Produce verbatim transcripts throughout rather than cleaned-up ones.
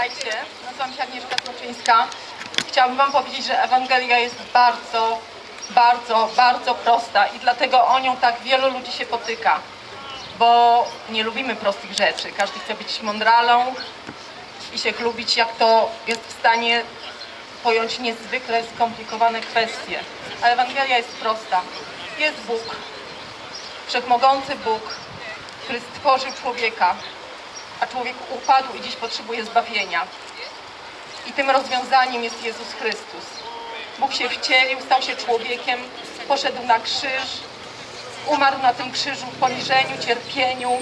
Witajcie, nazywam się Agnieszka Złoczyńska. Chciałabym wam powiedzieć, że Ewangelia jest bardzo, bardzo, bardzo prosta i dlatego o nią tak wielu ludzi się potyka, bo nie lubimy prostych rzeczy. Każdy chce być mądralą i się chlubić, jak to jest w stanie pojąć niezwykle skomplikowane kwestie. A Ewangelia jest prosta. Jest Bóg, wszechmogący Bóg, który stworzył człowieka, a człowiek upadł i dziś potrzebuje zbawienia. I tym rozwiązaniem jest Jezus Chrystus. Bóg się wcielił, stał się człowiekiem, poszedł na krzyż, umarł na tym krzyżu w poniżeniu, cierpieniu.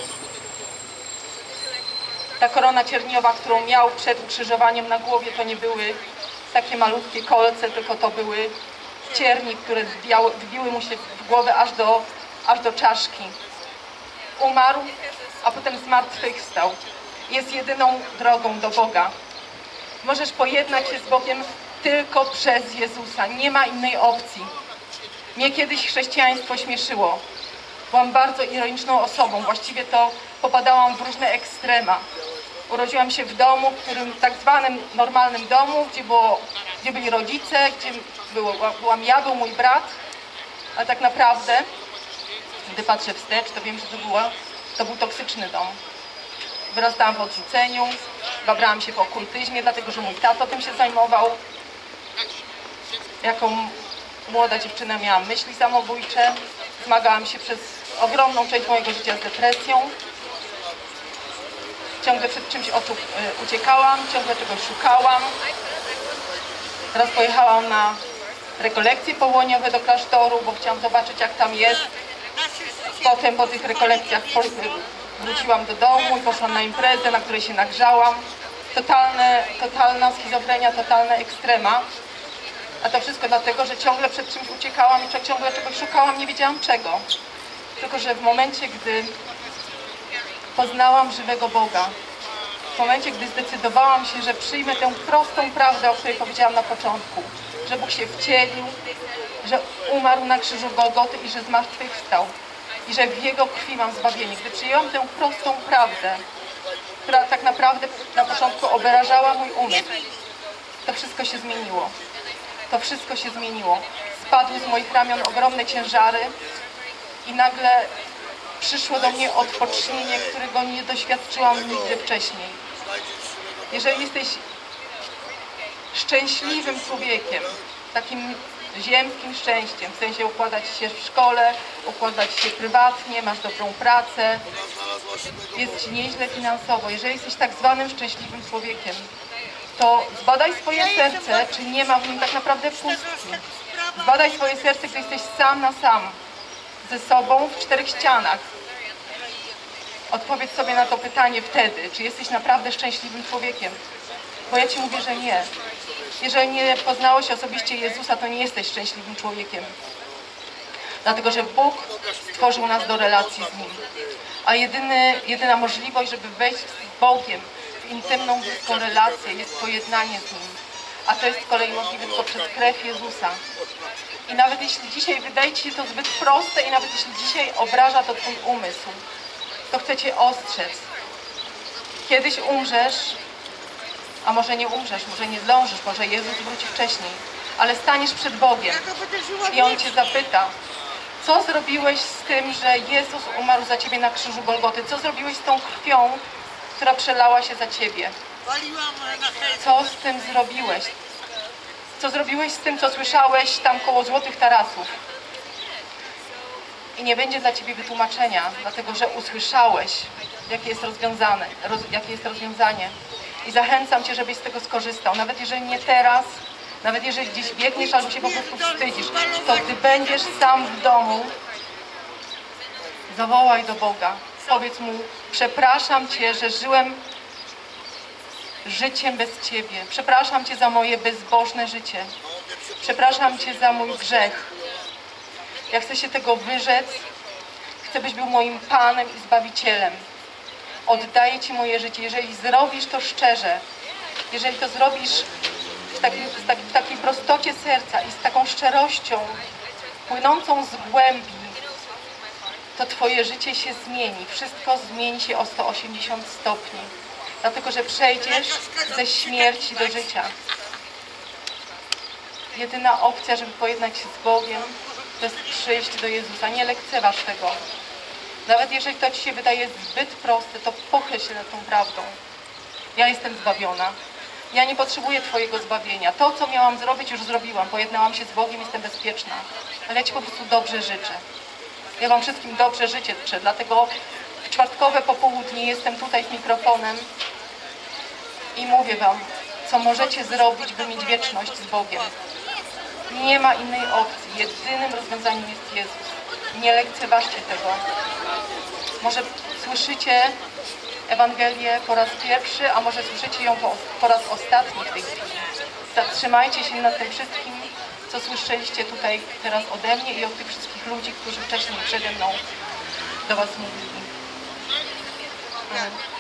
Ta korona cierniowa, którą miał przed ukrzyżowaniem na głowie, to nie były takie malutkie kolce, tylko to były cierni, które wbijały, wbiły mu się w głowę aż do, aż do czaszki. Umarł, a potem zmartwychwstał. Jest jedyną drogą do Boga. Możesz pojednać się z Bogiem tylko przez Jezusa. Nie ma innej opcji. Mnie kiedyś chrześcijaństwo śmieszyło. Byłam bardzo ironiczną osobą. Właściwie to popadałam w różne ekstrema. Urodziłam się w domu, w którym tak zwanym normalnym domu, gdzie, było, gdzie byli rodzice, gdzie było, byłam ja, był mój brat. Ale tak naprawdę, gdy patrzę wstecz, to wiem, że to, było, to był toksyczny dom. Wyrastałam w odrzuceniu, babrałam się w okultyzmie, dlatego że mój tato tym się zajmował. Jako młoda dziewczyna miałam myśli samobójcze, zmagałam się przez ogromną część mojego życia z depresją. Ciągle przed czymś uciekałam, ciągle czegoś szukałam. Teraz pojechałam na rekolekcje południowe do klasztoru, bo chciałam zobaczyć, jak tam jest. Potem po tych rekolekcjach wróciłam do domu i poszłam na imprezę, na której się nagrzałam. Totalne, totalna schizofrenia, totalne ekstrema. A to wszystko dlatego, że ciągle przed czymś uciekałam i ciągle czegoś szukałam, nie wiedziałam czego. Tylko że w momencie, gdy poznałam żywego Boga, w momencie, gdy zdecydowałam się, że przyjmę tę prostą prawdę, o której powiedziałam na początku, że Bóg się wcielił, że umarł na krzyżu Golgoty i że zmartwychwstał, i że w Jego krwi mam zbawienie. Gdy przyjęłam tę prostą prawdę, która tak naprawdę na początku obrażała mój umysł, to wszystko się zmieniło. To wszystko się zmieniło. Spadły z moich ramion ogromne ciężary i nagle przyszło do mnie odpocznienie, którego nie doświadczyłam nigdy wcześniej. Jeżeli jesteś szczęśliwym człowiekiem, takim ziemskim szczęściem, w sensie układać się w szkole, układać się prywatnie, masz dobrą pracę, jest ci nieźle finansowo. Jeżeli jesteś tak zwanym szczęśliwym człowiekiem, to zbadaj swoje serce, czy nie ma w nim tak naprawdę pustki. Zbadaj swoje serce, gdy jesteś sam na sam ze sobą w czterech ścianach. Odpowiedz sobie na to pytanie wtedy, czy jesteś naprawdę szczęśliwym człowiekiem. Bo ja ci mówię, że nie. Jeżeli nie poznałeś osobiście Jezusa, to nie jesteś szczęśliwym człowiekiem. Dlatego, że Bóg stworzył nas do relacji z Nim. A jedyny, jedyna możliwość, żeby wejść z Bogiem w intymną, bliską relację, jest pojednanie z Nim. A to jest z kolei możliwe tylko przez krew Jezusa. I nawet jeśli dzisiaj wydaje ci się to zbyt proste i nawet jeśli dzisiaj obraża to twój umysł, to chcę cię ostrzec. Kiedyś umrzesz, a może nie umrzesz, może nie zdążysz, może Jezus wróci wcześniej, ale staniesz przed Bogiem i On cię zapyta, co zrobiłeś z tym, że Jezus umarł za ciebie na krzyżu Golgoty? Co zrobiłeś z tą krwią, która przelała się za ciebie? Co z tym zrobiłeś? Co zrobiłeś z tym, co słyszałeś tam koło złotych tarasów? I nie będzie dla ciebie wytłumaczenia, dlatego że usłyszałeś, jakie jest rozwiązane, roz, jakie jest rozwiązanie. I zachęcam cię, żebyś z tego skorzystał. Nawet jeżeli nie teraz, nawet jeżeli gdzieś biegniesz albo się po prostu wstydzisz, to gdy będziesz sam w domu, zawołaj do Boga. Powiedz Mu, przepraszam Cię, że żyłem życiem bez Ciebie. Przepraszam Cię za moje bezbożne życie. Przepraszam Cię za mój grzech. Ja chcę się tego wyrzec. Chcę, byś był moim Panem i Zbawicielem. Oddaję Ci moje życie. Jeżeli zrobisz to szczerze, jeżeli to zrobisz w, taki, w, taki, w takiej prostocie serca i z taką szczerością płynącą z głębi, to Twoje życie się zmieni. Wszystko zmieni się o sto osiemdziesiąt stopni. Dlatego, że przejdziesz ze śmierci do życia. Jedyna opcja, żeby pojednać się z Bogiem, to jest przyjść do Jezusa. Nie lekceważ tego. Nawet jeżeli to ci się wydaje zbyt proste, to pochyl się nad tą prawdą. Ja jestem zbawiona. Ja nie potrzebuję twojego zbawienia. To, co miałam zrobić, już zrobiłam. Pojednałam się z Bogiem, jestem bezpieczna. Ale ja ci po prostu dobrze życzę. Ja wam wszystkim dobrze życzę, dlatego w czwartkowe popołudnie jestem tutaj z mikrofonem i mówię wam, co możecie zrobić, by mieć wieczność z Bogiem. Nie ma innej opcji. Jedynym rozwiązaniem jest Jezus. Nie lekceważcie tego. Może słyszycie Ewangelię po raz pierwszy, a może słyszycie ją po, po raz ostatni w tej chwili. Zatrzymajcie się nad tym wszystkim, co słyszeliście tutaj teraz ode mnie i od tych wszystkich ludzi, którzy wcześniej przede mną do was mówili. Amen.